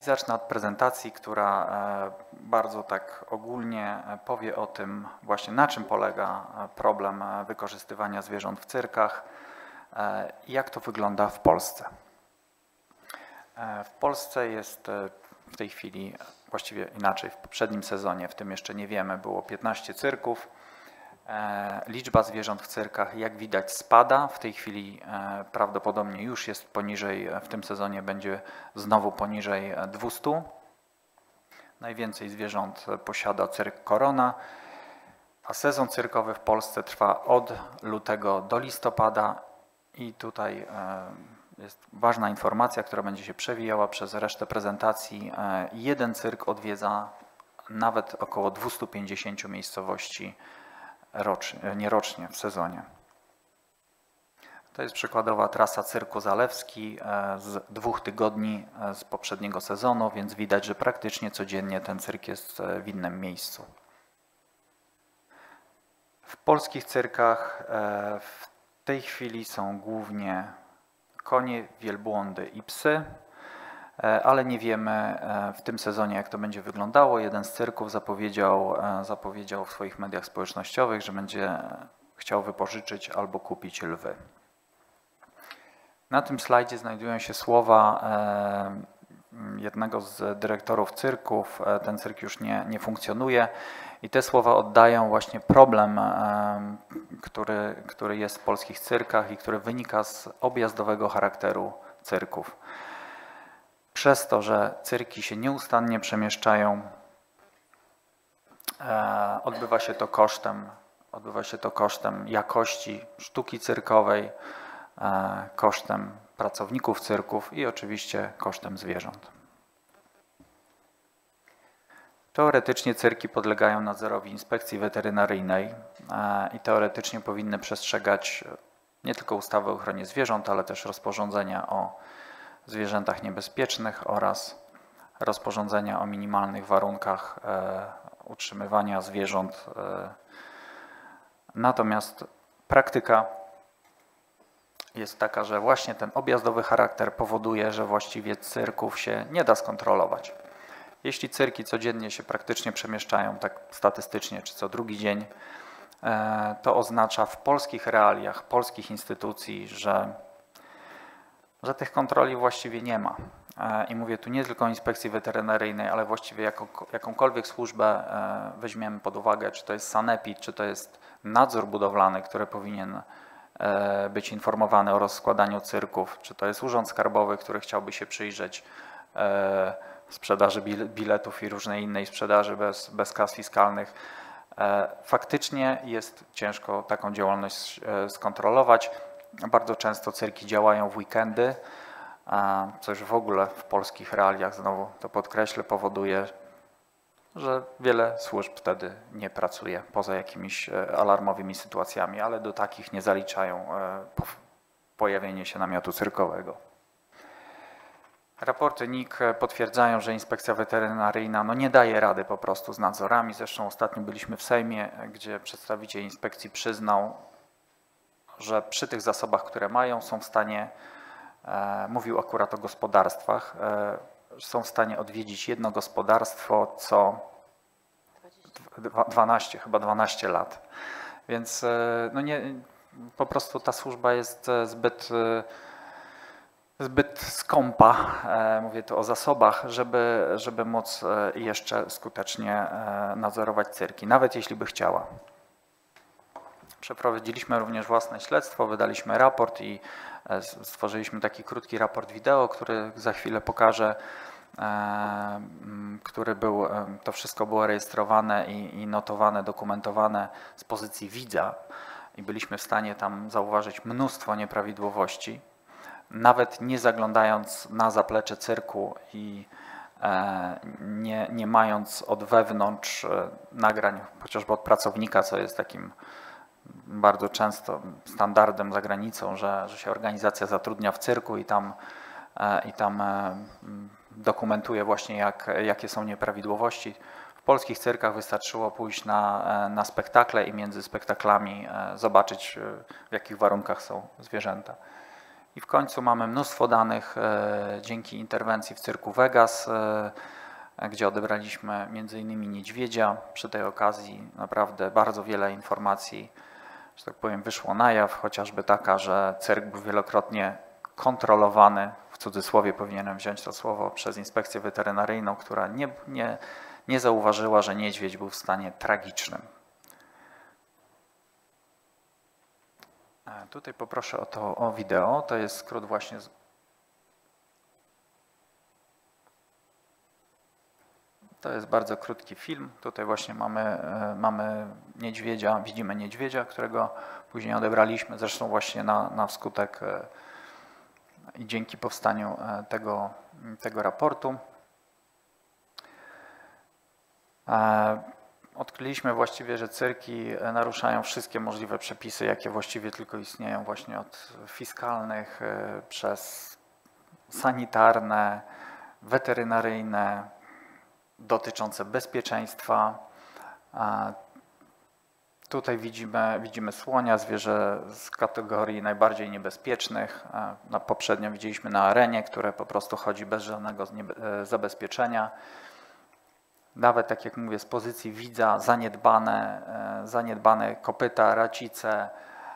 Zacznę od prezentacji, która bardzo tak ogólnie powie o tym właśnie, na czym polega problem wykorzystywania zwierząt w cyrkach i jak to wygląda w Polsce. W Polsce jest w tej chwili, właściwie inaczej, w poprzednim sezonie, w tym jeszcze nie wiemy, było 15 cyrków. Liczba zwierząt w cyrkach, jak widać, spada. W tej chwili prawdopodobnie już jest poniżej, w tym sezonie będzie znowu poniżej 200. Najwięcej zwierząt posiada cyrk Korona, a sezon cyrkowy w Polsce trwa od lutego do listopada i tutaj jest ważna informacja, która będzie się przewijała przez resztę prezentacji. Jeden cyrk odwiedza nawet około 250 miejscowości rocznie w sezonie. To jest przykładowa trasa cyrku Zalewski z 2 tygodni z poprzedniego sezonu, więc widać, że praktycznie codziennie ten cyrk jest w innym miejscu. W polskich cyrkach w tej chwili są głównie konie, wielbłądy i psy, ale nie wiemy w tym sezonie, jak to będzie wyglądało. Jeden z cyrków zapowiedział w swoich mediach społecznościowych, że będzie chciał wypożyczyć albo kupić lwy. Na tym slajdzie znajdują się słowa jednego z dyrektorów cyrków. Ten cyrk już nie funkcjonuje i te słowa oddają właśnie problem, który jest w polskich cyrkach i który wynika z objazdowego charakteru cyrków. Przez to, że cyrki się nieustannie przemieszczają, odbywa się to kosztem jakości sztuki cyrkowej, kosztem pracowników cyrków i oczywiście kosztem zwierząt. Teoretycznie cyrki podlegają nadzorowi inspekcji weterynaryjnej i teoretycznie powinny przestrzegać nie tylko ustawy o ochronie zwierząt, ale też rozporządzenia o zwierzętach niebezpiecznych oraz rozporządzenia o minimalnych warunkach utrzymywania zwierząt. Natomiast praktyka jest taka, że właśnie ten objazdowy charakter powoduje, że właściwie cyrków się nie da skontrolować. Jeśli cyrki codziennie się praktycznie przemieszczają, tak statystycznie, czy co drugi dzień, to oznacza w polskich realiach, polskich instytucji, że tych kontroli właściwie nie ma. I mówię tu nie tylko o inspekcji weterynaryjnej, ale właściwie jakąkolwiek służbę weźmiemy pod uwagę, czy to jest sanepid, czy to jest nadzór budowlany, który powinien być informowany o rozkładaniu cyrków, czy to jest urząd skarbowy, który chciałby się przyjrzeć sprzedaży biletów i różnej innej sprzedaży bez kas fiskalnych. Faktycznie jest ciężko taką działalność skontrolować. Bardzo często cyrki działają w weekendy, co już w ogóle w polskich realiach, znowu to podkreślę, powoduje, że wiele służb wtedy nie pracuje poza jakimiś alarmowymi sytuacjami, ale do takich nie zaliczają pojawienie się namiotu cyrkowego. Raporty NIK potwierdzają, że inspekcja weterynaryjna nie daje rady po prostu z nadzorami. Zresztą ostatnio byliśmy w Sejmie, gdzie przedstawiciel inspekcji przyznał, że przy tych zasobach, które mają, są w stanie, mówił akurat o gospodarstwach, są w stanie odwiedzić jedno gospodarstwo co 12 lat. Więc po prostu ta służba jest zbyt skąpa, mówię tu o zasobach, żeby móc jeszcze skutecznie nadzorować cyrki, nawet jeśli by chciała. Przeprowadziliśmy również własne śledztwo, wydaliśmy raport i stworzyliśmy taki krótki raport wideo, który za chwilę pokażę, to wszystko było rejestrowane i notowane, dokumentowane z pozycji widza i byliśmy w stanie tam zauważyć mnóstwo nieprawidłowości, nawet nie zaglądając na zaplecze cyrku i nie mając od wewnątrz nagrań, chociażby od pracownika, co jest takim bardzo często standardem za granicą, że się organizacja zatrudnia w cyrku i tam dokumentuje właśnie jakie są nieprawidłowości. W polskich cyrkach wystarczyło pójść na spektakle i między spektaklami zobaczyć, w jakich warunkach są zwierzęta. I w końcu mamy mnóstwo danych dzięki interwencji w cyrku Vegas, gdzie odebraliśmy m.in. niedźwiedzia. Przy tej okazji naprawdę bardzo wiele informacji, że tak powiem, wyszło na jaw, chociażby taka, że cyrk był wielokrotnie kontrolowany, w cudzysłowie powinienem wziąć to słowo, przez inspekcję weterynaryjną, która nie zauważyła, że niedźwiedź był w stanie tragicznym. Tutaj poproszę o wideo, to jest skrót właśnie To jest bardzo krótki film. Tutaj właśnie mamy niedźwiedzia, widzimy niedźwiedzia, którego później odebraliśmy, zresztą właśnie na wskutek i dzięki powstaniu tego raportu. Odkryliśmy właściwie, że cyrki naruszają wszystkie możliwe przepisy, jakie właściwie tylko istnieją, właśnie od fiskalnych, przez sanitarne, weterynaryjne, dotyczące bezpieczeństwa. Tutaj widzimy słonia, zwierzę z kategorii najbardziej niebezpiecznych. Poprzednio widzieliśmy na arenie, które po prostu chodzi bez żadnego zabezpieczenia. Nawet, tak jak mówię, z pozycji widza zaniedbane kopyta, racice,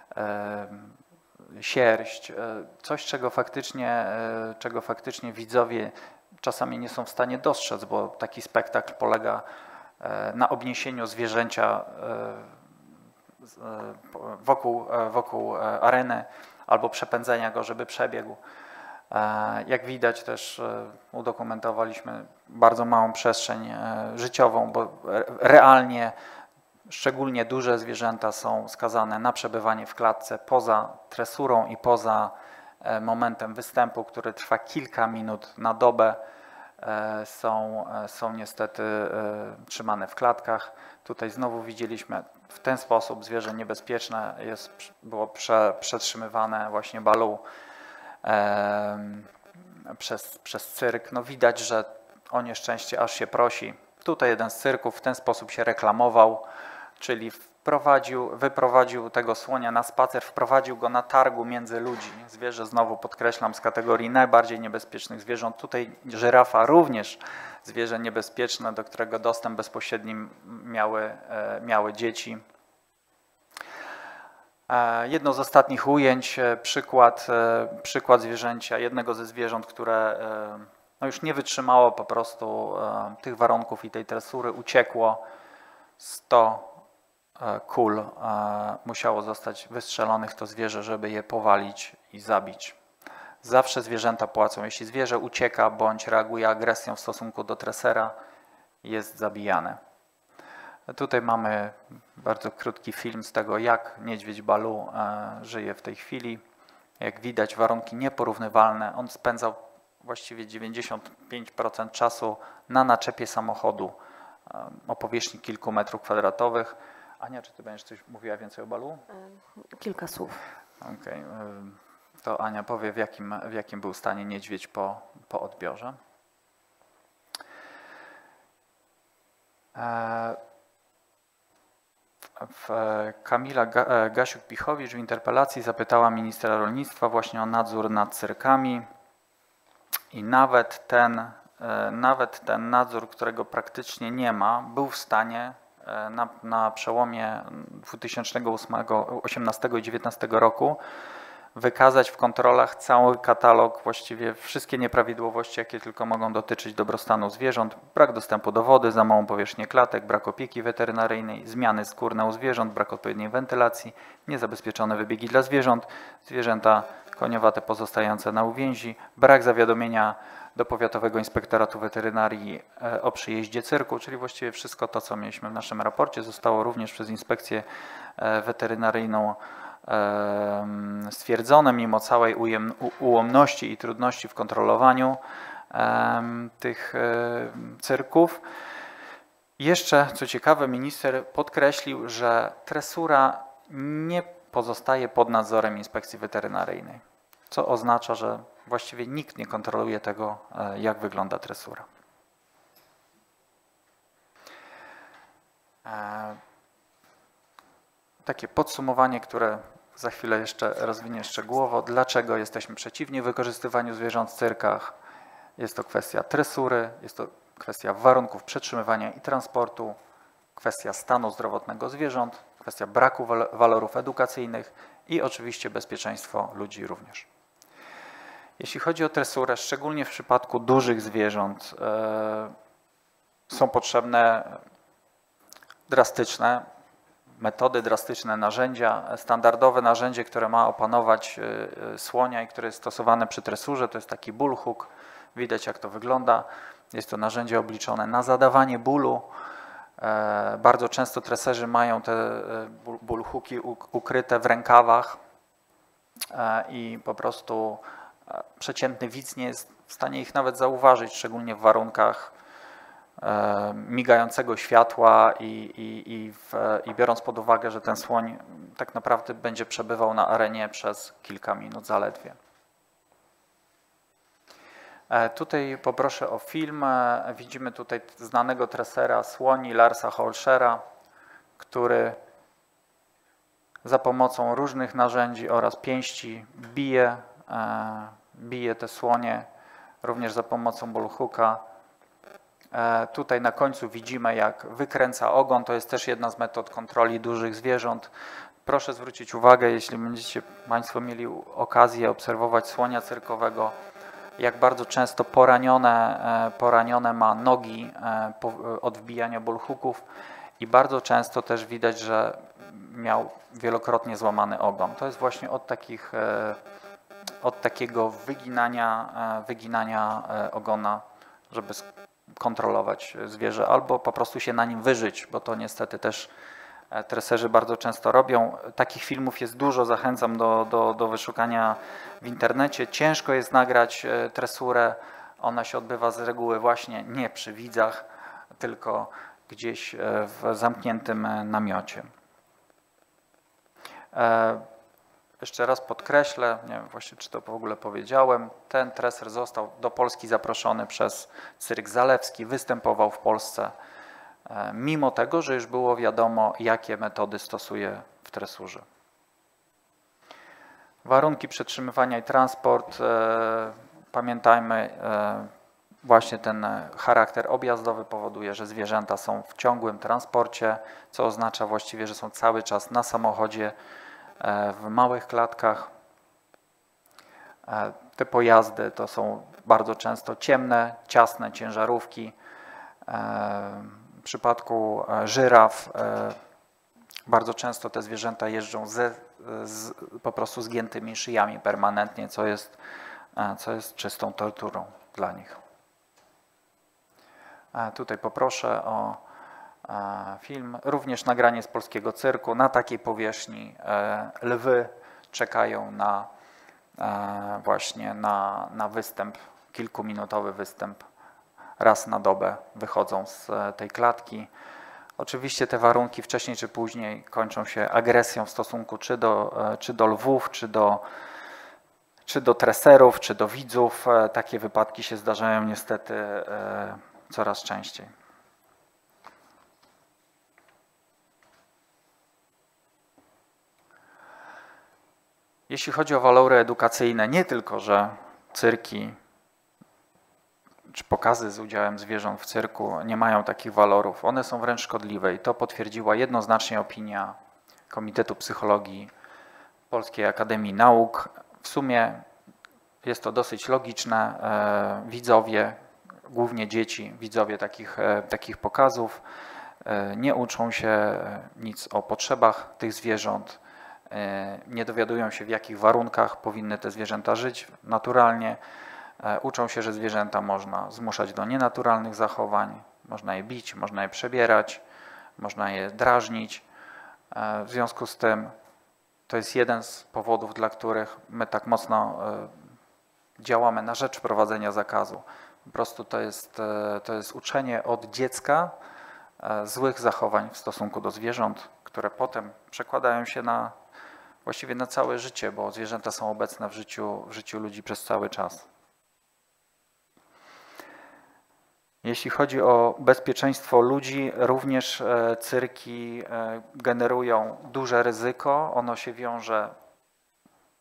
sierść, coś, czego faktycznie widzowie czasami nie są w stanie dostrzec, bo taki spektakl polega na obniesieniu zwierzęcia wokół areny albo przepędzenia go, żeby przebiegł. Jak widać też udokumentowaliśmy bardzo małą przestrzeń życiową, bo realnie szczególnie duże zwierzęta są skazane na przebywanie w klatce poza tresurą i poza momentem występu, który trwa kilka minut na dobę. Są niestety trzymane w klatkach. Tutaj znowu widzieliśmy w ten sposób zwierzę niebezpieczne było przetrzymywane właśnie Baloo przez cyrk. No widać, że o nieszczęście aż się prosi. Tutaj jeden z cyrków w ten sposób się reklamował, czyli wyprowadził tego słonia na spacer, wprowadził go na targu między ludzi. Zwierzę, znowu podkreślam, z kategorii najbardziej niebezpiecznych zwierząt. Tutaj żyrafa również zwierzę niebezpieczne, do którego dostęp bezpośredni miały dzieci. Jedno z ostatnich ujęć, przykład zwierzęcia, jednego ze zwierząt, które no już nie wytrzymało po prostu tych warunków i tej tresury, uciekło. 100 kul musiało zostać wystrzelonych w to zwierzę, żeby je powalić i zabić. Zawsze zwierzęta płacą. Jeśli zwierzę ucieka bądź reaguje agresją w stosunku do tresera, jest zabijane. Tutaj mamy bardzo krótki film z tego, jak niedźwiedź Baloo żyje w tej chwili. Jak widać, warunki nieporównywalne. On spędzał właściwie 95% czasu na naczepie samochodu o powierzchni kilku metrów kwadratowych. Ania, czy ty będziesz coś mówiła więcej o Baloo? Kilka słów. Okej. To Ania powie, w jakim był stanie niedźwiedź po odbiorze. Kamila Gasiuk-Pichowicz w interpelacji zapytała ministra rolnictwa właśnie o nadzór nad cyrkami i nawet ten nadzór, którego praktycznie nie ma, był w stanie na przełomie 2018 i 2019 roku wykazać w kontrolach cały katalog, właściwie wszystkie nieprawidłowości, jakie tylko mogą dotyczyć dobrostanu zwierząt, brak dostępu do wody, za małą powierzchnię klatek, brak opieki weterynaryjnej, zmiany skórne u zwierząt, brak odpowiedniej wentylacji, niezabezpieczone wybiegi dla zwierząt, zwierzęta koniowate pozostające na uwięzi, brak zawiadomienia do Powiatowego Inspektoratu Weterynarii o przyjeździe cyrku, czyli właściwie wszystko to, co mieliśmy w naszym raporcie, zostało również przez Inspekcję Weterynaryjną stwierdzone, mimo całej ułomności i trudności w kontrolowaniu tych cyrków. Jeszcze, co ciekawe, minister podkreślił, że tresura nie pozostaje pod nadzorem Inspekcji Weterynaryjnej, co oznacza, że właściwie nikt nie kontroluje tego, jak wygląda tresura. Takie podsumowanie, które za chwilę jeszcze rozwinię szczegółowo, dlaczego jesteśmy przeciwni wykorzystywaniu zwierząt w cyrkach. Jest to kwestia tresury, jest to kwestia warunków przetrzymywania i transportu, kwestia stanu zdrowotnego zwierząt, kwestia braku walorów edukacyjnych i oczywiście bezpieczeństwo ludzi również. Jeśli chodzi o tresurę, szczególnie w przypadku dużych zwierząt, są potrzebne drastyczne metody, drastyczne narzędzia. Standardowe narzędzie, które ma opanować słonia i które jest stosowane przy tresurze, to jest taki bullhook. Widać, jak to wygląda. Jest to narzędzie obliczone na zadawanie bólu. Bardzo często treserzy mają te bullhooki ukryte w rękawach i po prostu przeciętny widz nie jest w stanie ich nawet zauważyć, szczególnie w warunkach migającego światła i biorąc pod uwagę, że ten słoń tak naprawdę będzie przebywał na arenie przez kilka minut zaledwie. Tutaj poproszę o film. Widzimy tutaj znanego tresera słoni Larsa Holschera, który za pomocą różnych narzędzi oraz pięści bije te słonie, również za pomocą bullhooka. Tutaj na końcu widzimy, jak wykręca ogon. To jest też jedna z metod kontroli dużych zwierząt. Proszę zwrócić uwagę, jeśli będziecie Państwo mieli okazję obserwować słonia cyrkowego, jak bardzo często poranione ma nogi od wbijania bullhooków i bardzo często też widać, że miał wielokrotnie złamany ogon. To jest właśnie od takiego wyginania ogona, żeby kontrolować zwierzę albo po prostu się na nim wyżyć, bo to niestety też treserzy bardzo często robią. Takich filmów jest dużo, zachęcam do wyszukania w internecie. Ciężko jest nagrać tresurę, ona się odbywa z reguły właśnie nie przy widzach, tylko gdzieś w zamkniętym namiocie. Jeszcze raz podkreślę, nie wiem właśnie czy to w ogóle powiedziałem, ten treser został do Polski zaproszony przez Cyrk Zalewski, występował w Polsce, mimo tego, że już było wiadomo, jakie metody stosuje w tresurze. Warunki przetrzymywania i transport, pamiętajmy, właśnie ten charakter objazdowy powoduje, że zwierzęta są w ciągłym transporcie, co oznacza właściwie, że są cały czas na samochodzie, w małych klatkach. Te pojazdy to są bardzo często ciemne, ciasne ciężarówki. W przypadku żyraf bardzo często te zwierzęta jeżdżą po prostu zgiętymi szyjami permanentnie, co jest czystą torturą dla nich. Tutaj poproszę o film, również nagranie z polskiego cyrku. Na takiej powierzchni lwy czekają właśnie na występ, kilkuminutowy występ. Raz na dobę wychodzą z tej klatki. Oczywiście te warunki wcześniej czy później kończą się agresją w stosunku czy do lwów, czy do treserów, czy do widzów. Takie wypadki się zdarzają niestety coraz częściej. Jeśli chodzi o walory edukacyjne, nie tylko, że cyrki czy pokazy z udziałem zwierząt w cyrku nie mają takich walorów, one są wręcz szkodliwe i to potwierdziła jednoznacznie opinia Komitetu Psychologii Polskiej Akademii Nauk. W sumie jest to dosyć logiczne. Widzowie, głównie dzieci, widzowie takich pokazów nie uczą się nic o potrzebach tych zwierząt, nie dowiadują się, w jakich warunkach powinny te zwierzęta żyć naturalnie. Uczą się, że zwierzęta można zmuszać do nienaturalnych zachowań, można je bić, można je przebierać, można je drażnić. W związku z tym to jest jeden z powodów, dla których my tak mocno działamy na rzecz wprowadzenia zakazu. Po prostu to jest uczenie od dziecka złych zachowań w stosunku do zwierząt, które potem przekładają się właściwie na całe życie, bo zwierzęta są obecne w życiu ludzi przez cały czas. Jeśli chodzi o bezpieczeństwo ludzi, również cyrki generują duże ryzyko. Ono się wiąże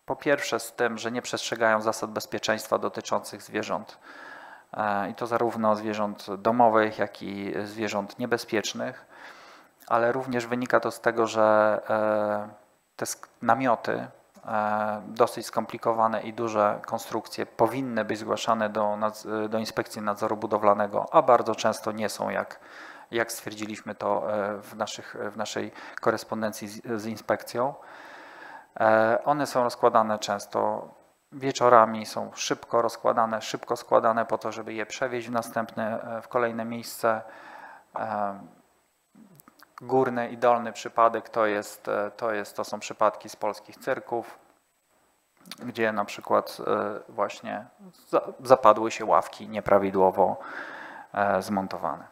Po pierwsze z tym, że nie przestrzegają zasad bezpieczeństwa dotyczących zwierząt. I to zarówno zwierząt domowych, jak i zwierząt niebezpiecznych, ale również wynika to z tego, że te namioty, dosyć skomplikowane i duże konstrukcje powinny być zgłaszane do Inspekcji Nadzoru Budowlanego, a bardzo często nie są, jak stwierdziliśmy to w naszej korespondencji z inspekcją. One są rozkładane często wieczorami, są szybko rozkładane, szybko składane po to, żeby je przewieźć w kolejne miejsce. Górny i dolny przypadek to są przypadki z polskich cyrków, gdzie na przykład właśnie zapadły się ławki nieprawidłowo zmontowane.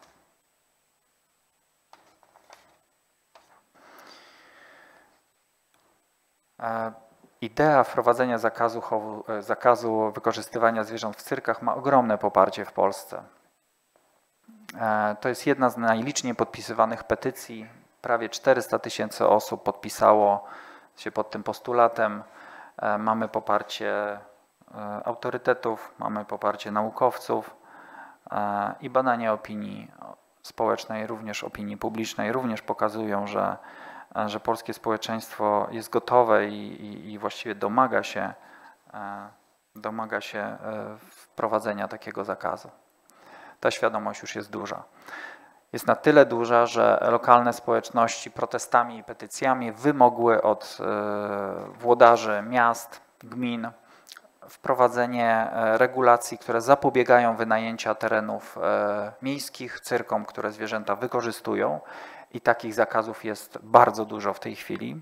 Idea wprowadzenia zakazu wykorzystywania zwierząt w cyrkach ma ogromne poparcie w Polsce. To jest jedna z najliczniej podpisywanych petycji. Prawie 400 000 osób podpisało się pod tym postulatem. Mamy poparcie autorytetów, mamy poparcie naukowców i badania opinii społecznej, również opinii publicznej, również pokazują, że polskie społeczeństwo jest gotowe i właściwie domaga się wprowadzenia takiego zakazu. Ta świadomość już jest duża. Jest na tyle duża, że lokalne społeczności protestami i petycjami wymogły od włodarzy miast, gmin wprowadzenie regulacji, które zapobiegają wynajęcia terenów miejskich cyrkom, które zwierzęta wykorzystują. I takich zakazów jest bardzo dużo w tej chwili.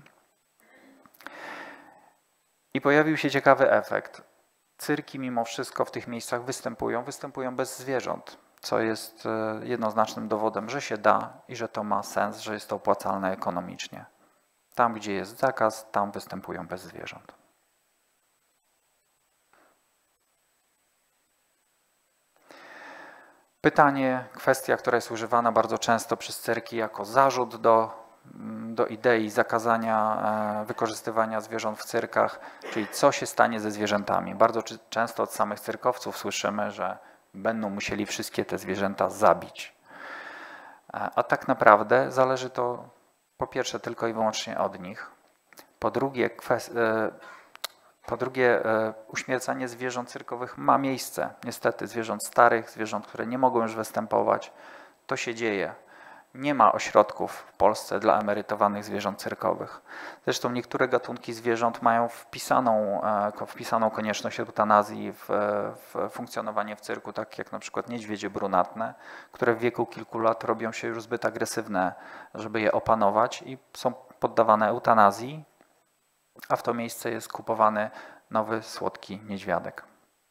I pojawił się ciekawy efekt. Cyrki mimo wszystko w tych miejscach występują bez zwierząt, co jest jednoznacznym dowodem, że się da i że to ma sens, że jest to opłacalne ekonomicznie. Tam, gdzie jest zakaz, tam występują bez zwierząt. Pytanie, kwestia, która jest używana bardzo często przez cyrki jako zarzut do idei zakazania wykorzystywania zwierząt w cyrkach, czyli co się stanie ze zwierzętami. Bardzo często od samych cyrkowców słyszymy, że będą musieli wszystkie te zwierzęta zabić. A tak naprawdę zależy to po pierwsze tylko i wyłącznie od nich. Po drugie, uśmiercanie zwierząt cyrkowych ma miejsce. Niestety zwierząt starych, zwierząt, które nie mogą już występować, to się dzieje. Nie ma ośrodków w Polsce dla emerytowanych zwierząt cyrkowych. Zresztą niektóre gatunki zwierząt mają wpisaną konieczność eutanazji w funkcjonowanie w cyrku, tak jak na przykład niedźwiedzie brunatne, które w wieku kilku lat robią się już zbyt agresywne, żeby je opanować i są poddawane eutanazji, a w to miejsce jest kupowany nowy, słodki niedźwiadek.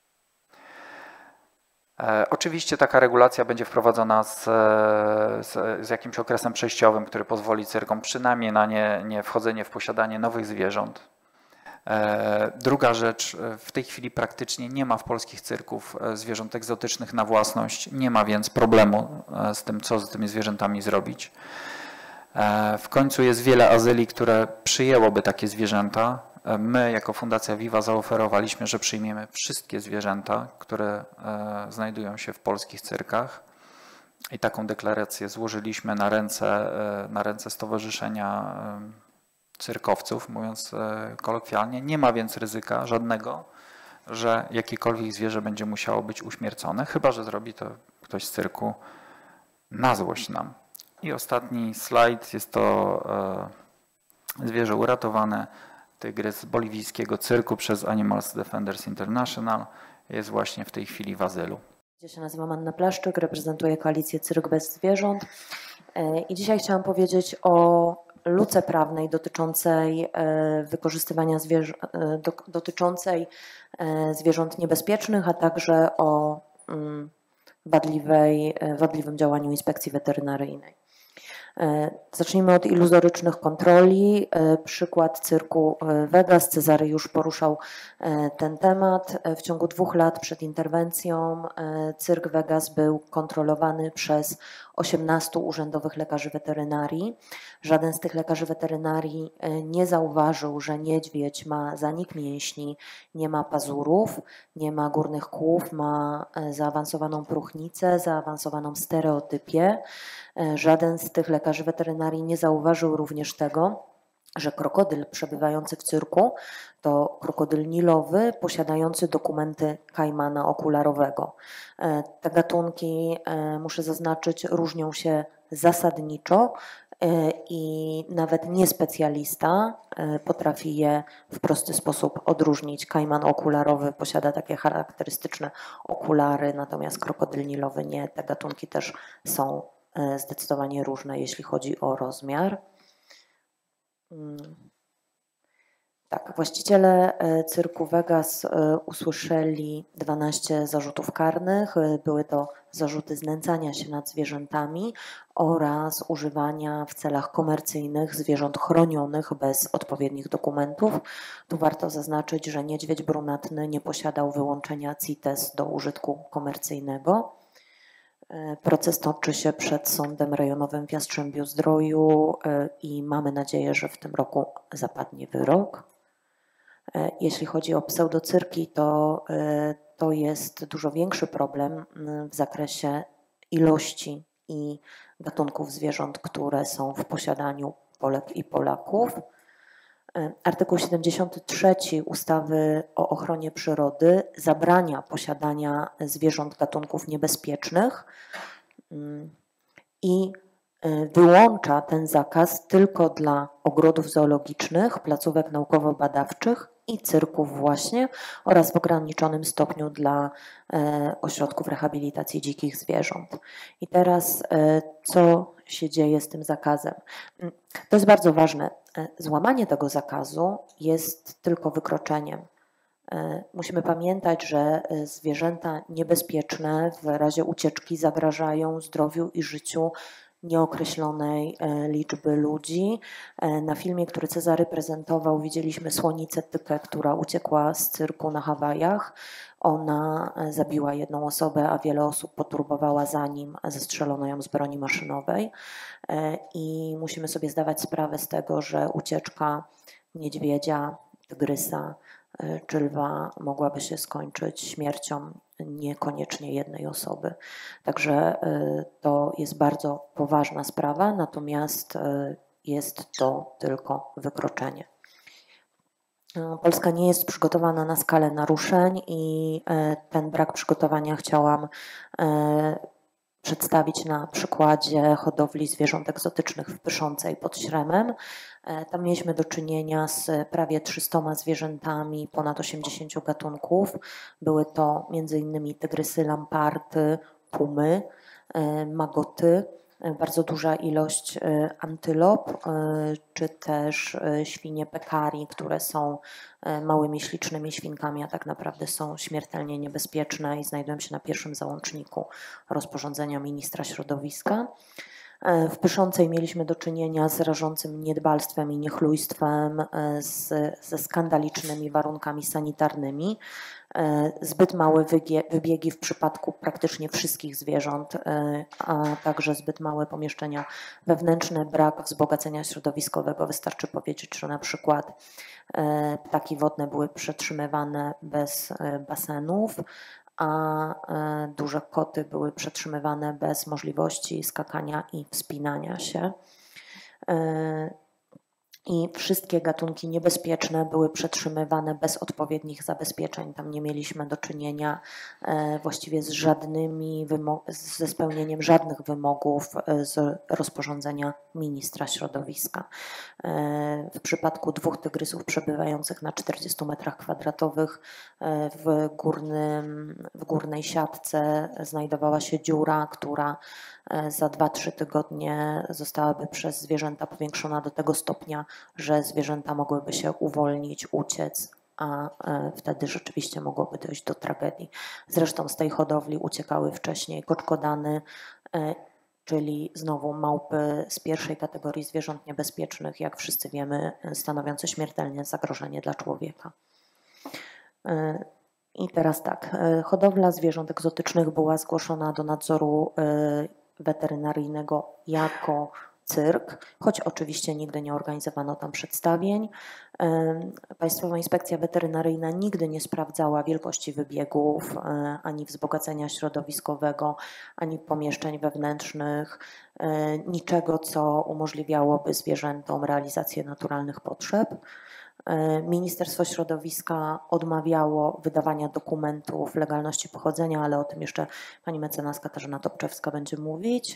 Oczywiście taka regulacja będzie wprowadzona z jakimś okresem przejściowym, który pozwoli cyrkom przynajmniej na nie wchodzenie w posiadanie nowych zwierząt. Druga rzecz, w tej chwili praktycznie nie ma w polskich cyrków zwierząt egzotycznych na własność, nie ma więc problemu z tym, co z tymi zwierzętami zrobić. W końcu jest wiele azyli, które przyjęłoby takie zwierzęta. My jako Fundacja Viva zaoferowaliśmy, że przyjmiemy wszystkie zwierzęta, które znajdują się w polskich cyrkach i taką deklarację złożyliśmy na ręce Stowarzyszenia Cyrkowców, mówiąc kolokwialnie. Nie ma więc ryzyka żadnego, że jakiekolwiek zwierzę będzie musiało być uśmiercone, chyba że zrobi to ktoś z cyrku na złość nam. I ostatni slajd, jest to zwierzę uratowane, tygrys z boliwijskiego cyrku przez Animals Defenders International, jest właśnie w tej chwili w azylu. Ja się nazywam Anna Plaszczyk, reprezentuję koalicję Cyrk bez zwierząt i dzisiaj chciałam powiedzieć o luce prawnej dotyczącej wykorzystywania dotyczącej zwierząt niebezpiecznych, a także o wadliwym działaniu inspekcji weterynaryjnej. Zacznijmy od iluzorycznych kontroli. Przykład cyrku Vegas. Cezary już poruszał ten temat. W ciągu 2 lat przed interwencją cyrk Vegas był kontrolowany przez 18 urzędowych lekarzy weterynarii. Żaden z tych lekarzy weterynarii nie zauważył, że niedźwiedź ma zanik mięśni, nie ma pazurów, nie ma górnych kłów, ma zaawansowaną próchnicę, zaawansowaną stereotypię. Żaden z tych lekarzy weterynarii nie zauważył również tego, że krokodyl przebywający w cyrku to krokodyl nilowy posiadający dokumenty kajmana okularowego. Te gatunki, muszę zaznaczyć, różnią się zasadniczo i nawet niespecjalista potrafi je w prosty sposób odróżnić. Kajman okularowy posiada takie charakterystyczne okulary, natomiast krokodyl nilowy nie. Te gatunki też są zdecydowanie różne, jeśli chodzi o rozmiar. Tak, właściciele cyrku Vegas usłyszeli 12 zarzutów karnych. Były to zarzuty znęcania się nad zwierzętami oraz używania w celach komercyjnych zwierząt chronionych bez odpowiednich dokumentów. Tu warto zaznaczyć, że niedźwiedź brunatny nie posiadał wyłączenia CITES do użytku komercyjnego. Proces toczy się przed Sądem Rejonowym w Jastrzębiu-Zdroju i mamy nadzieję, że w tym roku zapadnie wyrok. Jeśli chodzi o pseudocyrki, to jest dużo większy problem w zakresie ilości i gatunków zwierząt, które są w posiadaniu Polek i Polaków. Artykuł 73 ustawy o ochronie przyrody zabrania posiadania zwierząt gatunków niebezpiecznych i wyłącza ten zakaz tylko dla ogrodów zoologicznych, placówek naukowo-badawczych i cyrków właśnie oraz w ograniczonym stopniu dla ośrodków rehabilitacji dzikich zwierząt. I teraz co się dzieje z tym zakazem? To jest bardzo ważne. Złamanie tego zakazu jest tylko wykroczeniem. Musimy pamiętać, że zwierzęta niebezpieczne w razie ucieczki zagrażają zdrowiu i życiu nieokreślonej liczby ludzi. Na filmie, który Cezary prezentował, widzieliśmy słonicę tykę, która uciekła z cyrku na Hawajach. Ona zabiła 1 osobę, a wiele osób poturbowała zanim zestrzelono ją z broni maszynowej. I musimy sobie zdawać sprawę z tego, że ucieczka niedźwiedzia, tygrysa czy lwa mogłaby się skończyć śmiercią niekoniecznie 1 osoby. Także to jest bardzo poważna sprawa, natomiast jest to tylko wykroczenie. Polska nie jest przygotowana na skalę naruszeń i ten brak przygotowania chciałam przedstawić na przykładzie hodowli zwierząt egzotycznych w Pyszącej pod Śremem. Tam mieliśmy do czynienia z prawie 300 zwierzętami, ponad 80 gatunków. Były to m.in. tygrysy, lamparty, pumy, magoty, bardzo duża ilość antylop, czy też świnie pekari, które są małymi, ślicznymi świnkami, a tak naprawdę są śmiertelnie niebezpieczne i znajdują się na pierwszym załączniku rozporządzenia ministra środowiska. W Pyszącej mieliśmy do czynienia z rażącym niedbalstwem i niechlujstwem, ze skandalicznymi warunkami sanitarnymi. Zbyt małe wybiegi w przypadku praktycznie wszystkich zwierząt, a także zbyt małe pomieszczenia wewnętrzne, brak wzbogacenia środowiskowego. Wystarczy powiedzieć, że na przykład ptaki wodne były przetrzymywane bez basenów, a duże koty były przetrzymywane bez możliwości skakania i wspinania się. I wszystkie gatunki niebezpieczne były przetrzymywane bez odpowiednich zabezpieczeń. Tam nie mieliśmy do czynienia właściwie ze spełnieniem żadnych wymogów z rozporządzenia ministra środowiska. W przypadku 2 tygrysów przebywających na 40 metrach kwadratowych w górnej siatce znajdowała się dziura, która za 2-3 tygodnie zostałaby przez zwierzęta powiększona do tego stopnia, że zwierzęta mogłyby się uwolnić, uciec, a wtedy rzeczywiście mogłoby dojść do tragedii. Zresztą z tej hodowli uciekały wcześniej koczkodany czyli znowu małpy z pierwszej kategorii zwierząt niebezpiecznych, jak wszyscy wiemy, stanowiące śmiertelne zagrożenie dla człowieka. I teraz tak, hodowla zwierząt egzotycznych była zgłoszona do nadzoru weterynaryjnego jako cyrk, choć oczywiście nigdy nie organizowano tam przedstawień. Państwowa Inspekcja Weterynaryjna nigdy nie sprawdzała wielkości wybiegów, ani wzbogacenia środowiskowego, ani pomieszczeń wewnętrznych, niczego, co umożliwiałoby zwierzętom realizację naturalnych potrzeb. Ministerstwo Środowiska odmawiało wydawania dokumentów legalności pochodzenia, ale o tym jeszcze pani mecenas Katarzyna Topczewska będzie mówić.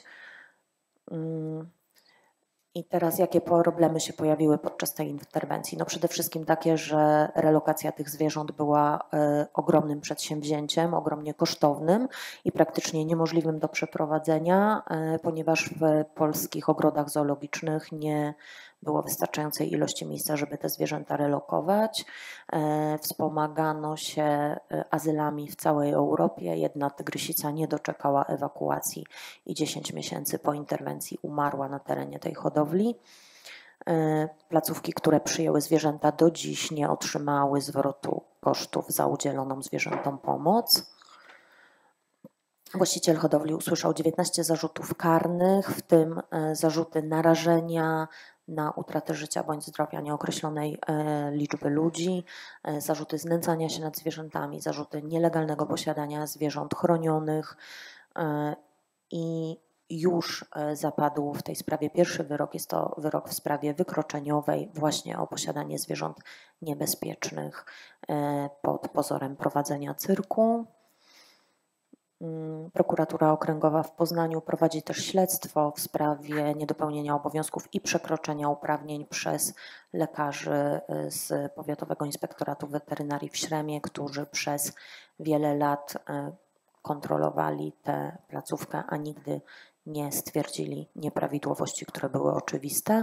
I teraz jakie problemy się pojawiły podczas tej interwencji? No przede wszystkim takie, że relokacja tych zwierząt była ogromnym przedsięwzięciem, ogromnie kosztownym i praktycznie niemożliwym do przeprowadzenia, ponieważ w polskich ogrodach zoologicznych nie było wystarczającej ilości miejsca, żeby te zwierzęta relokować. Wspomagano się azylami w całej Europie. Jedna tygrysica nie doczekała ewakuacji i 10 miesięcy po interwencji umarła na terenie tej hodowli. Placówki, które przyjęły zwierzęta, do dziś nie otrzymały zwrotu kosztów za udzieloną zwierzętom pomoc. Właściciel hodowli usłyszał 19 zarzutów karnych, w tym zarzuty narażenia na utratę życia bądź zdrowia nieokreślonej liczby ludzi, zarzuty znęcania się nad zwierzętami, zarzuty nielegalnego posiadania zwierząt chronionych i już zapadł w tej sprawie pierwszy wyrok. Jest to wyrok w sprawie wykroczeniowej właśnie o posiadanie zwierząt niebezpiecznych pod pozorem prowadzenia cyrku. Prokuratura Okręgowa w Poznaniu prowadzi też śledztwo w sprawie niedopełnienia obowiązków i przekroczenia uprawnień przez lekarzy z Powiatowego Inspektoratu Weterynarii w Śremie, którzy przez wiele lat kontrolowali tę placówkę, a nigdy nie stwierdzili nieprawidłowości, które były oczywiste.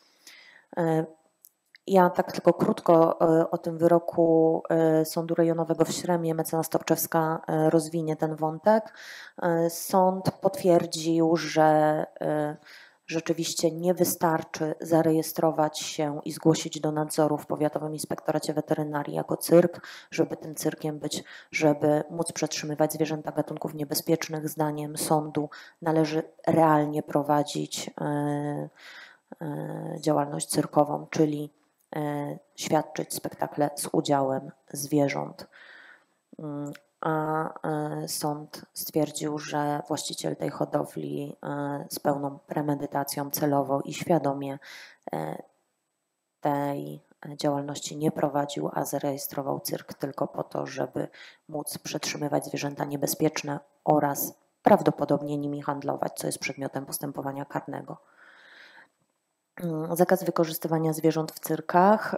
Ja tak tylko krótko o tym wyroku Sądu Rejonowego w Śremie, mecenas Topczewska rozwinie ten wątek. Sąd potwierdził, że rzeczywiście nie wystarczy zarejestrować się i zgłosić do nadzoru w Powiatowym Inspektoracie Weterynarii jako cyrk, żeby tym cyrkiem być, żeby móc przetrzymywać zwierzęta gatunków niebezpiecznych. Zdaniem sądu należy realnie prowadzić działalność cyrkową, czyli świadczyć spektakle z udziałem zwierząt. A sąd stwierdził, że właściciel tej hodowli z pełną premedytacją, celowo i świadomie tej działalności nie prowadził, a zarejestrował cyrk tylko po to, żeby móc przetrzymywać zwierzęta niebezpieczne oraz prawdopodobnie nimi handlować, co jest przedmiotem postępowania karnego. Zakaz wykorzystywania zwierząt w cyrkach.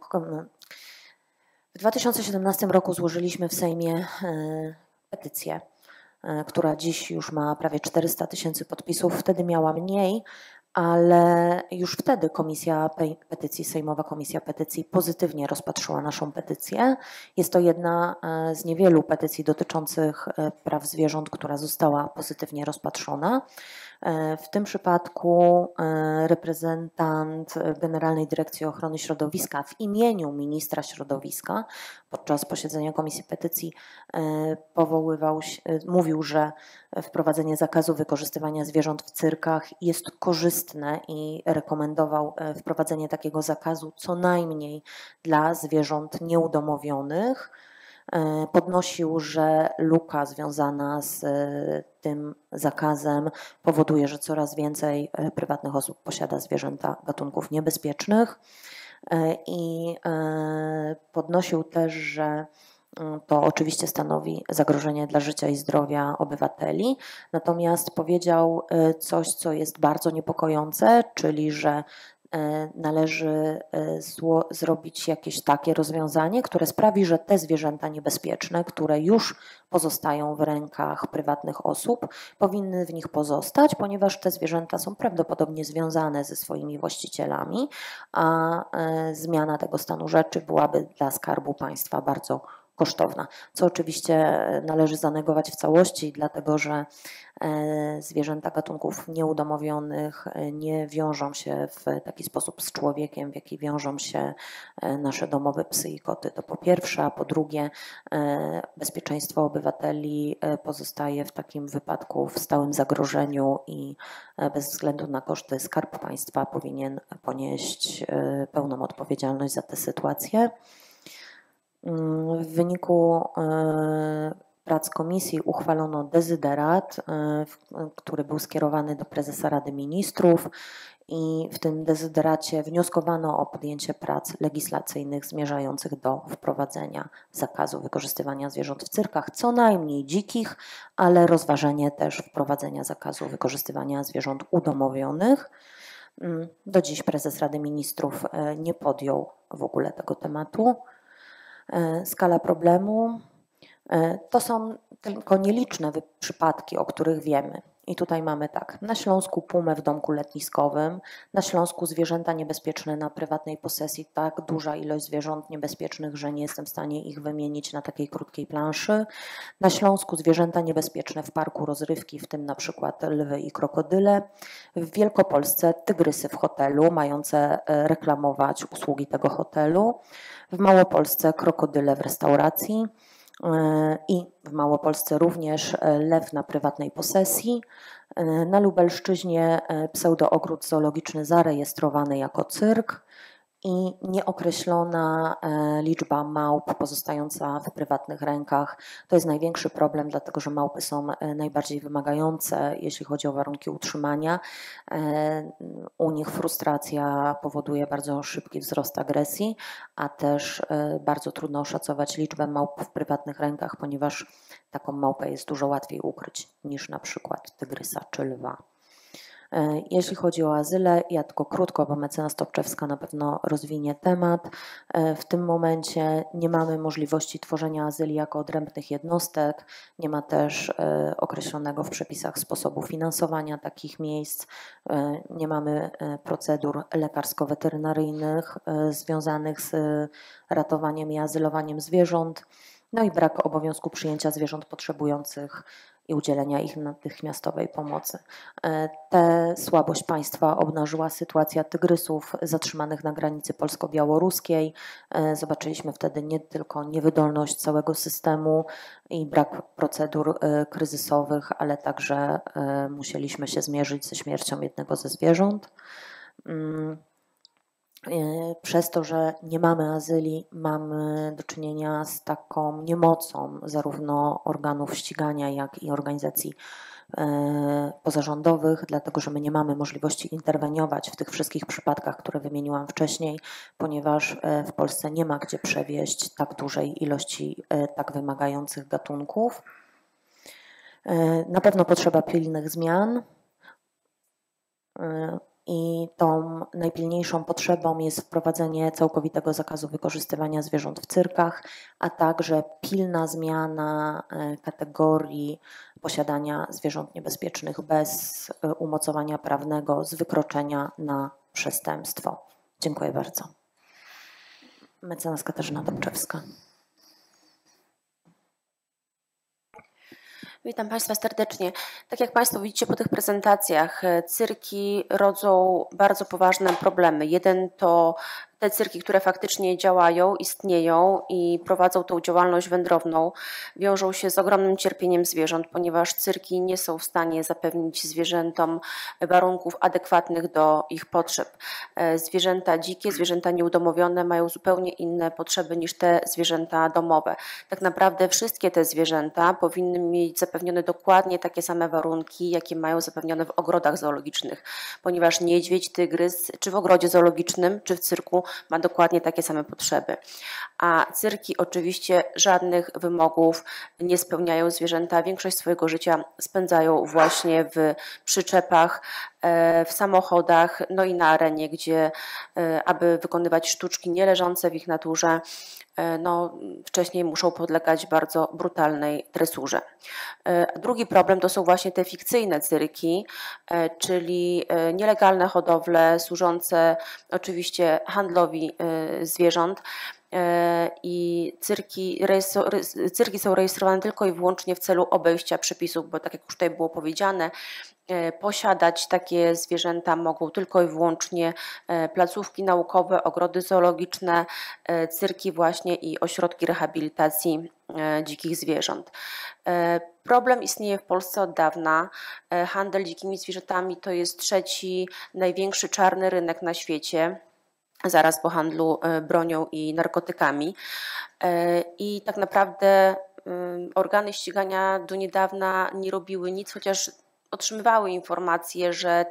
W 2017 roku złożyliśmy w Sejmie petycję, która dziś już ma prawie 400 000 podpisów. Wtedy miała mniej, ale już wtedy Sejmowa Komisja Petycji pozytywnie rozpatrzyła naszą petycję. Jest to jedna z niewielu petycji dotyczących praw zwierząt, która została pozytywnie rozpatrzona. W tym przypadku reprezentant Generalnej Dyrekcji Ochrony Środowiska w imieniu ministra środowiska podczas posiedzenia Komisji Petycji mówił, że wprowadzenie zakazu wykorzystywania zwierząt w cyrkach jest korzystne i rekomendował wprowadzenie takiego zakazu co najmniej dla zwierząt nieudomowionych. Podnosił, że luka związana z tym zakazem powoduje, że coraz więcej prywatnych osób posiada zwierzęta gatunków niebezpiecznych i podnosił też, że to oczywiście stanowi zagrożenie dla życia i zdrowia obywateli, natomiast powiedział coś, co jest bardzo niepokojące, czyli że należy zrobić jakieś takie rozwiązanie, które sprawi, że te zwierzęta niebezpieczne, które już pozostają w rękach prywatnych osób, powinny w nich pozostać, ponieważ te zwierzęta są prawdopodobnie związane ze swoimi właścicielami, a zmiana tego stanu rzeczy byłaby dla Skarbu Państwa bardzo kosztowna, co oczywiście należy zanegować w całości, dlatego że zwierzęta gatunków nieudomowionych nie wiążą się w taki sposób z człowiekiem, w jaki wiążą się nasze domowe psy i koty. To po pierwsze, a po drugie bezpieczeństwo obywateli pozostaje w takim wypadku w stałym zagrożeniu i bez względu na koszty Skarb Państwa powinien ponieść pełną odpowiedzialność za tę sytuację. W wyniku prac komisji uchwalono dezyderat, który był skierowany do prezesa Rady Ministrów i w tym dezyderacie wnioskowano o podjęcie prac legislacyjnych zmierzających do wprowadzenia zakazu wykorzystywania zwierząt w cyrkach, co najmniej dzikich, ale rozważenie też wprowadzenia zakazu wykorzystywania zwierząt udomowionych. Do dziś prezes Rady Ministrów nie podjął w ogóle tego tematu. Skala problemu to są tylko nieliczne przypadki, o których wiemy. I tutaj mamy tak, na Śląsku pumę w domku letniskowym, na Śląsku zwierzęta niebezpieczne na prywatnej posesji, tak duża ilość zwierząt niebezpiecznych, że nie jestem w stanie ich wymienić na takiej krótkiej planszy. Na Śląsku zwierzęta niebezpieczne w parku rozrywki, w tym na przykład lwy i krokodyle. W Wielkopolsce tygrysy w hotelu, mające reklamować usługi tego hotelu. W Małopolsce krokodyle w restauracji. I w Małopolsce również lew na prywatnej posesji. Na Lubelszczyźnie pseudoogród zoologiczny zarejestrowany jako cyrk i nieokreślona liczba małp pozostająca w prywatnych rękach. To jest największy problem, dlatego że małpy są najbardziej wymagające, jeśli chodzi o warunki utrzymania. U nich frustracja powoduje bardzo szybki wzrost agresji, a też bardzo trudno oszacować liczbę małp w prywatnych rękach, ponieważ taką małpę jest dużo łatwiej ukryć niż na przykład tygrysa czy lwa. Jeśli chodzi o azyle, ja tylko krótko, bo mecenas Topczewska na pewno rozwinie temat. W tym momencie nie mamy możliwości tworzenia azyli jako odrębnych jednostek, nie ma też określonego w przepisach sposobu finansowania takich miejsc, nie mamy procedur lekarsko-weterynaryjnych związanych z ratowaniem i azylowaniem zwierząt, no i brak obowiązku przyjęcia zwierząt potrzebujących i udzielenia ich natychmiastowej pomocy. Tę słabość państwa obnażyła sytuacja tygrysów zatrzymanych na granicy polsko-białoruskiej. Zobaczyliśmy wtedy nie tylko niewydolność całego systemu i brak procedur kryzysowych, ale także musieliśmy się zmierzyć ze śmiercią jednego ze zwierząt. Przez to, że nie mamy azyli, mamy do czynienia z taką niemocą zarówno organów ścigania, jak i organizacji pozarządowych, dlatego że my nie mamy możliwości interweniować w tych wszystkich przypadkach, które wymieniłam wcześniej, ponieważ w Polsce nie ma gdzie przewieźć tak dużej ilości tak wymagających gatunków. Na pewno potrzeba pilnych zmian. I tą najpilniejszą potrzebą jest wprowadzenie całkowitego zakazu wykorzystywania zwierząt w cyrkach, a także pilna zmiana kategorii posiadania zwierząt niebezpiecznych bez umocowania prawnego z wykroczenia na przestępstwo. Dziękuję bardzo. Mecenas Katarzyna Topczewska. Witam Państwa serdecznie. Tak jak Państwo widzicie po tych prezentacjach, cyrki rodzą bardzo poważne problemy. Jeden to te cyrki, które faktycznie działają, istnieją i prowadzą tą działalność wędrowną, wiążą się z ogromnym cierpieniem zwierząt, ponieważ cyrki nie są w stanie zapewnić zwierzętom warunków adekwatnych do ich potrzeb. Zwierzęta dzikie, zwierzęta nieudomowione mają zupełnie inne potrzeby niż te zwierzęta domowe. Tak naprawdę wszystkie te zwierzęta powinny mieć zapewnione dokładnie takie same warunki, jakie mają zapewnione w ogrodach zoologicznych, ponieważ niedźwiedź, tygrys, czy w ogrodzie zoologicznym, czy w cyrku ma dokładnie takie same potrzeby. A cyrki oczywiście żadnych wymogów nie spełniają. Zwierzęta większość swojego życia spędzają właśnie w przyczepach, w samochodach, no i na arenie, gdzie aby wykonywać sztuczki nie leżące w ich naturze, no, wcześniej muszą podlegać bardzo brutalnej tresurze. Drugi problem to są właśnie te fikcyjne cyrki, czyli nielegalne hodowle służące oczywiście handlowi zwierząt. i cyrki są rejestrowane tylko i wyłącznie w celu obejścia przepisów, bo tak jak już tutaj było powiedziane, posiadać takie zwierzęta mogą tylko i wyłącznie placówki naukowe, ogrody zoologiczne, cyrki właśnie i ośrodki rehabilitacji dzikich zwierząt. Problem istnieje w Polsce od dawna. Handel dzikimi zwierzętami to jest trzeci największy czarny rynek na świecie, zaraz po handlu bronią i narkotykami. I tak naprawdę organy ścigania do niedawna nie robiły nic, chociaż otrzymywały informacje, że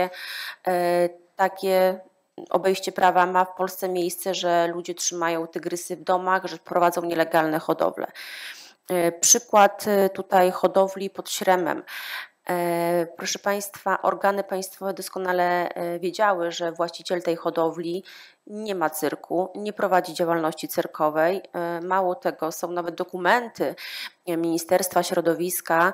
takie obejście prawa ma w Polsce miejsce, że ludzie trzymają tygrysy w domach, że prowadzą nielegalne hodowle. Przykład tutaj hodowli pod Śremem. Proszę Państwa, organy państwowe doskonale wiedziały, że właściciel tej hodowli nie ma cyrku, nie prowadzi działalności cyrkowej. Mało tego, są nawet dokumenty Ministerstwa Środowiska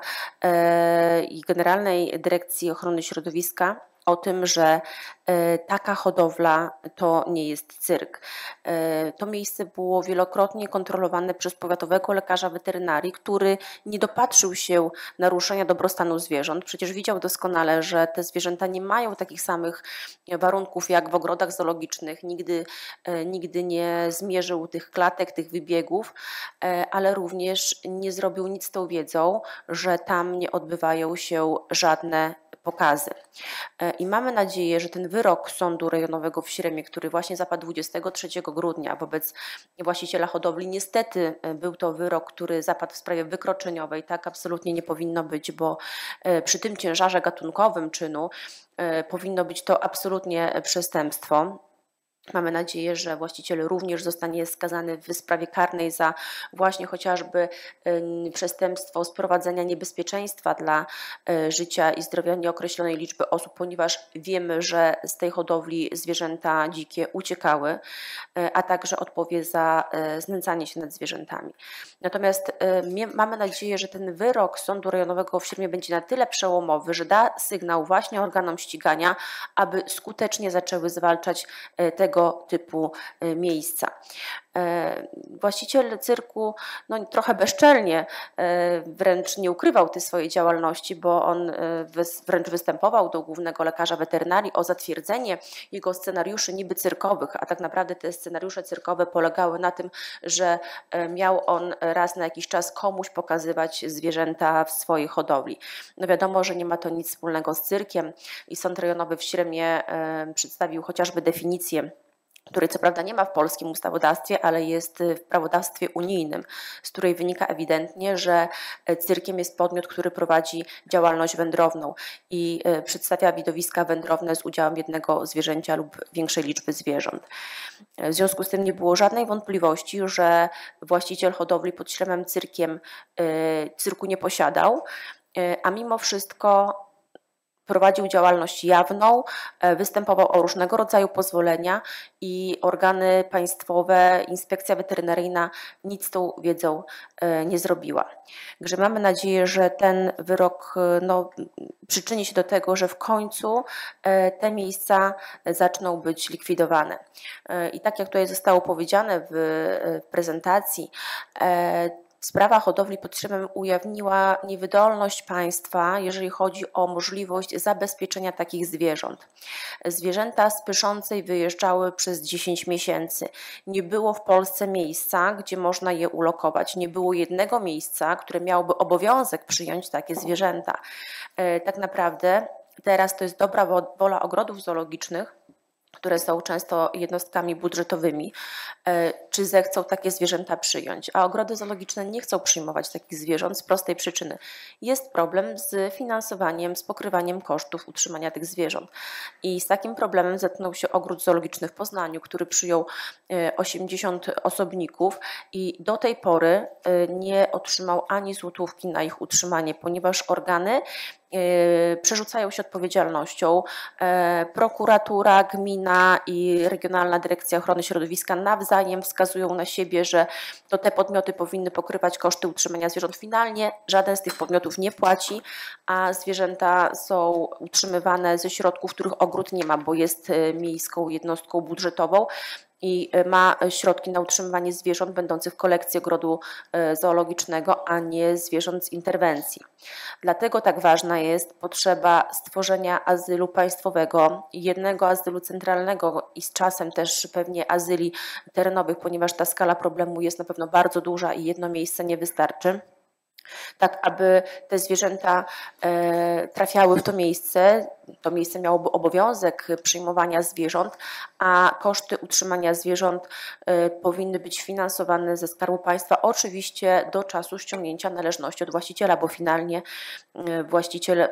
i Generalnej Dyrekcji Ochrony Środowiska o tym, że taka hodowla to nie jest cyrk. To miejsce było wielokrotnie kontrolowane przez powiatowego lekarza weterynarii, który nie dopatrzył się naruszenia dobrostanu zwierząt. Przecież widział doskonale, że te zwierzęta nie mają takich samych warunków jak w ogrodach zoologicznych. Nigdy nie zmierzył tych klatek, tych wybiegów, ale również nie zrobił nic z tą wiedzą, że tam nie odbywają się żadne pokazy. I mamy nadzieję, że ten wyrok Sądu Rejonowego w Śremie, który właśnie zapadł 23 grudnia wobec właściciela hodowli, niestety był to wyrok, który zapadł w sprawie wykroczeniowej. Tak absolutnie nie powinno być, bo przy tym ciężarze gatunkowym czynu powinno być to absolutnie przestępstwo. Mamy nadzieję, że właściciel również zostanie skazany w sprawie karnej za właśnie chociażby przestępstwo sprowadzenia niebezpieczeństwa dla życia i zdrowia nieokreślonej liczby osób, ponieważ wiemy, że z tej hodowli zwierzęta dzikie uciekały, a także odpowie za znęcanie się nad zwierzętami. Natomiast mamy nadzieję, że ten wyrok Sądu Rejonowego w Śremie będzie na tyle przełomowy, że da sygnał właśnie organom ścigania, aby skutecznie zaczęły zwalczać tego typu miejsca. Właściciel cyrku trochę bezczelnie wręcz nie ukrywał tej swojej działalności, bo on wręcz występował do głównego lekarza weterynarii o zatwierdzenie jego scenariuszy niby cyrkowych, a tak naprawdę te scenariusze cyrkowe polegały na tym, że miał on raz na jakiś czas komuś pokazywać zwierzęta w swojej hodowli. Wiadomo, że nie ma to nic wspólnego z cyrkiem i Sąd Rejonowy w Śremie przedstawił chociażby definicję, której co prawda nie ma w polskim ustawodawstwie, ale jest w prawodawstwie unijnym, z której wynika ewidentnie, że cyrkiem jest podmiot, który prowadzi działalność wędrowną i przedstawia widowiska wędrowne z udziałem jednego zwierzęcia lub większej liczby zwierząt. W związku z tym nie było żadnej wątpliwości, że właściciel hodowli pod Śremem cyrku nie posiadał, a mimo wszystko prowadził działalność jawną, występował o różnego rodzaju pozwolenia i organy państwowe, inspekcja weterynaryjna nic z tą wiedzą nie zrobiła. Także mamy nadzieję, że ten wyrok przyczyni się do tego, że w końcu te miejsca zaczną być likwidowane. I tak jak tutaj zostało powiedziane w prezentacji, sprawa hodowli pod Śremem ujawniła niewydolność państwa, jeżeli chodzi o możliwość zabezpieczenia takich zwierząt. Zwierzęta z Pyszącej wyjeżdżały przez 10 miesięcy. Nie było w Polsce miejsca, gdzie można je ulokować. Nie było jednego miejsca, które miałoby obowiązek przyjąć takie zwierzęta. Tak naprawdę teraz to jest dobra wola ogrodów zoologicznych, które są często jednostkami budżetowymi, czy zechcą takie zwierzęta przyjąć. A ogrody zoologiczne nie chcą przyjmować takich zwierząt z prostej przyczyny. Jest problem z finansowaniem, z pokrywaniem kosztów utrzymania tych zwierząt. I z takim problemem zetknął się ogród zoologiczny w Poznaniu, który przyjął 80 osobników i do tej pory nie otrzymał ani złotówki na ich utrzymanie, ponieważ organy przerzucają się odpowiedzialnością. Prokuratura, gmina i Regionalna Dyrekcja Ochrony Środowiska nawzajem wskazują na siebie, że to te podmioty powinny pokrywać koszty utrzymania zwierząt. Finalnie żaden z tych podmiotów nie płaci, a zwierzęta są utrzymywane ze środków, których ogród nie ma, bo jest miejską jednostką budżetową. i ma środki na utrzymywanie zwierząt będących w kolekcji ogrodu zoologicznego, a nie zwierząt z interwencji. Dlatego tak ważna jest potrzeba stworzenia azylu państwowego, jednego azylu centralnego i z czasem też pewnie azyli terenowych, ponieważ ta skala problemu jest na pewno bardzo duża i jedno miejsce nie wystarczy. Tak, aby te zwierzęta trafiały w to miejsce miałoby obowiązek przyjmowania zwierząt, a koszty utrzymania zwierząt powinny być finansowane ze Skarbu Państwa, oczywiście do czasu ściągnięcia należności od właściciela, bo finalnie właściciel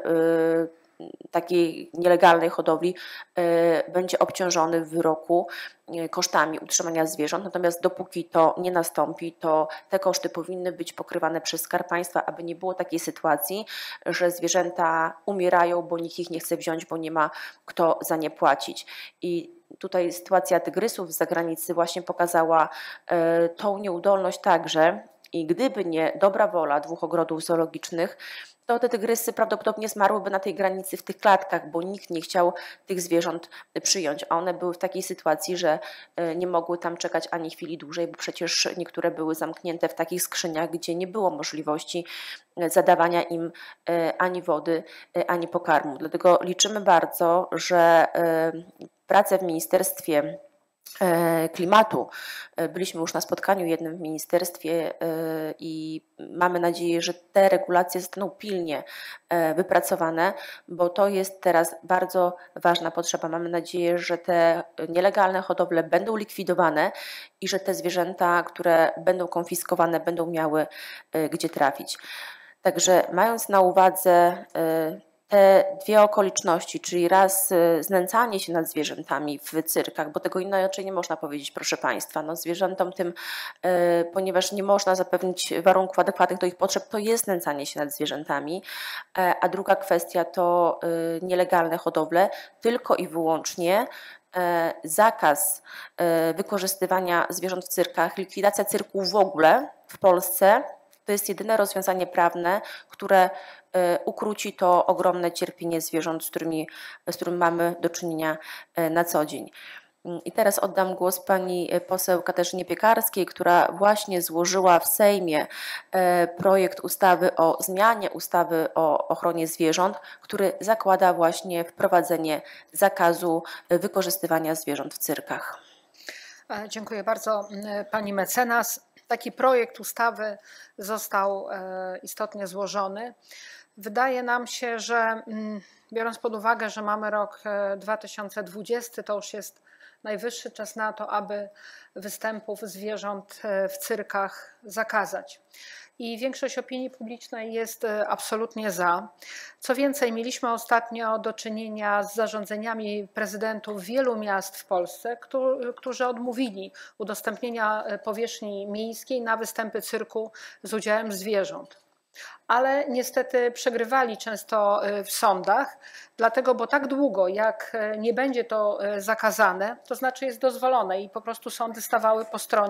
takiej nielegalnej hodowli będzie obciążony w wyroku kosztami utrzymania zwierząt, natomiast dopóki to nie nastąpi, to te koszty powinny być pokrywane przez Skarb Państwa, aby nie było takiej sytuacji, że zwierzęta umierają, bo nikt ich nie chce wziąć, bo nie ma kto za nie płacić. I tutaj sytuacja tygrysów z zagranicy właśnie pokazała tą nieudolność także i gdyby nie dobra wola 2 ogrodów zoologicznych, to te tygrysy prawdopodobnie zmarłyby na tej granicy w tych klatkach, bo nikt nie chciał tych zwierząt przyjąć, a one były w takiej sytuacji, że nie mogły tam czekać ani chwili dłużej, bo przecież niektóre były zamknięte w takich skrzyniach, gdzie nie było możliwości zadawania im ani wody, ani pokarmu. Dlatego liczymy bardzo, że prace w Ministerstwie Klimatu. Byliśmy już na spotkaniu jednym w ministerstwie i mamy nadzieję, że te regulacje zostaną pilnie wypracowane, bo to jest teraz bardzo ważna potrzeba. Mamy nadzieję, że te nielegalne hodowle będą likwidowane i że te zwierzęta, które będą konfiskowane, będą miały gdzie trafić. Także mając na uwadze te 2 okoliczności, czyli raz znęcanie się nad zwierzętami w cyrkach, bo tego inaczej nie można powiedzieć, proszę Państwa, no zwierzętom tym, ponieważ nie można zapewnić warunków adekwatnych do ich potrzeb, to jest znęcanie się nad zwierzętami, a druga kwestia to nielegalne hodowle, tylko i wyłącznie zakaz wykorzystywania zwierząt w cyrkach, likwidacja cyrków w ogóle w Polsce. To jest jedyne rozwiązanie prawne, które ukróci to ogromne cierpienie zwierząt, z którym mamy do czynienia na co dzień. I teraz oddam głos pani poseł Katarzynie Piekarskiej, która właśnie złożyła w Sejmie projekt ustawy o zmianie ustawy o ochronie zwierząt, który zakłada właśnie wprowadzenie zakazu wykorzystywania zwierząt w cyrkach. Dziękuję bardzo pani mecenas. Taki projekt ustawy został istotnie złożony. Wydaje nam się, że biorąc pod uwagę, że mamy rok 2020, to już jest najwyższy czas na to, aby występów zwierząt w cyrkach zakazać. I większość opinii publicznej jest absolutnie za. Co więcej, mieliśmy ostatnio do czynienia z zarządzeniami prezydentów wielu miast w Polsce, którzy odmówili udostępnienia powierzchni miejskiej na występy cyrku z udziałem zwierząt. Ale niestety przegrywali często w sądach, dlatego, bo tak długo jak nie będzie to zakazane, to znaczy jest dozwolone i po prostu sądy stawały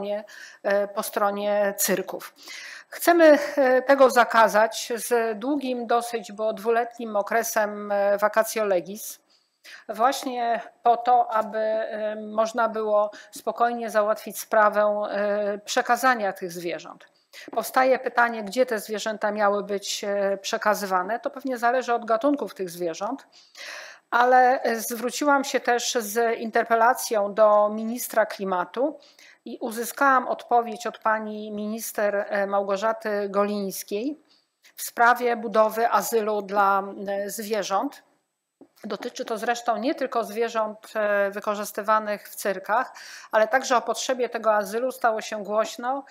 po stronie cyrków. Chcemy tego zakazać z długim dosyć, bo 2-letnim okresem vacatio legis, właśnie po to, aby można było spokojnie załatwić sprawę przekazania tych zwierząt. Powstaje pytanie, gdzie te zwierzęta miały być przekazywane. To pewnie zależy od gatunków tych zwierząt, ale zwróciłam się też z interpelacją do ministra klimatu i uzyskałam odpowiedź od pani minister Małgorzaty Golińskiej w sprawie budowy azylu dla zwierząt. Dotyczy to zresztą nie tylko zwierząt wykorzystywanych w cyrkach, ale także o potrzebie tego azylu stało się głośno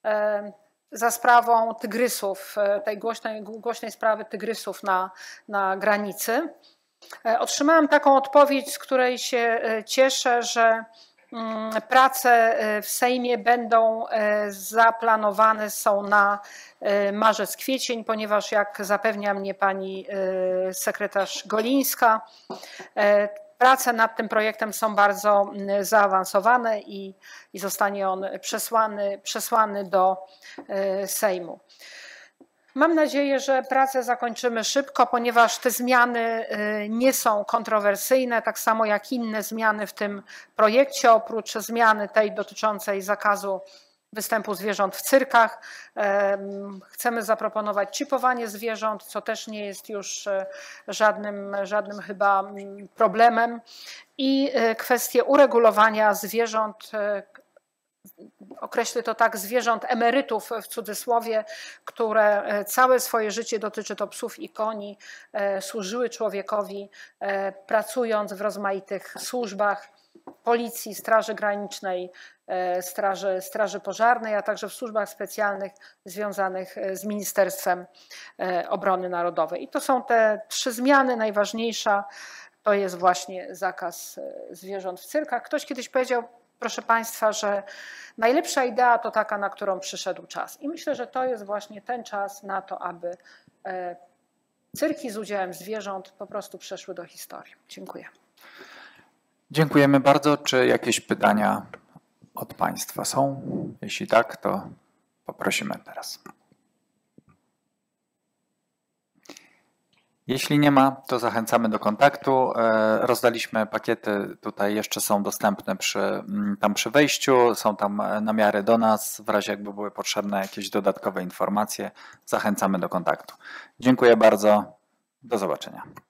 za sprawą tygrysów, tej głośnej sprawy tygrysów na granicy. Otrzymałam taką odpowiedź, z której się cieszę, że prace w Sejmie będą zaplanowane są na marzec-kwiecień, ponieważ jak zapewnia mnie pani sekretarz Golińska, prace nad tym projektem są bardzo zaawansowane i zostanie on przesłany do Sejmu. Mam nadzieję, że pracę zakończymy szybko, ponieważ te zmiany nie są kontrowersyjne, tak samo jak inne zmiany w tym projekcie, oprócz zmiany tej dotyczącej zakazu występu zwierząt w cyrkach. Chcemy zaproponować czipowanie zwierząt, co też nie jest już żadnym chyba problemem, i kwestię uregulowania zwierząt, określę to tak, zwierząt emerytów w cudzysłowie, które całe swoje życie, dotyczy to psów i koni, służyły człowiekowi, pracując w rozmaitych służbach, Policji, Straży Granicznej, Straży Pożarnej, a także w służbach specjalnych związanych z Ministerstwem Obrony Narodowej. I to są te 3 zmiany. Najważniejsza to jest właśnie zakaz zwierząt w cyrkach. Ktoś kiedyś powiedział, proszę Państwa, że najlepsza idea to taka, na którą przyszedł czas. I myślę, że to jest właśnie ten czas na to, aby cyrki z udziałem zwierząt po prostu przeszły do historii. Dziękuję. Dziękujemy bardzo. Czy jakieś pytania od Państwa są? Jeśli tak, to poprosimy teraz. Jeśli nie ma, to zachęcamy do kontaktu. Rozdaliśmy pakiety, tutaj jeszcze są dostępne tam przy wejściu, są tam namiary do nas, w razie jakby były potrzebne jakieś dodatkowe informacje, zachęcamy do kontaktu. Dziękuję bardzo, do zobaczenia.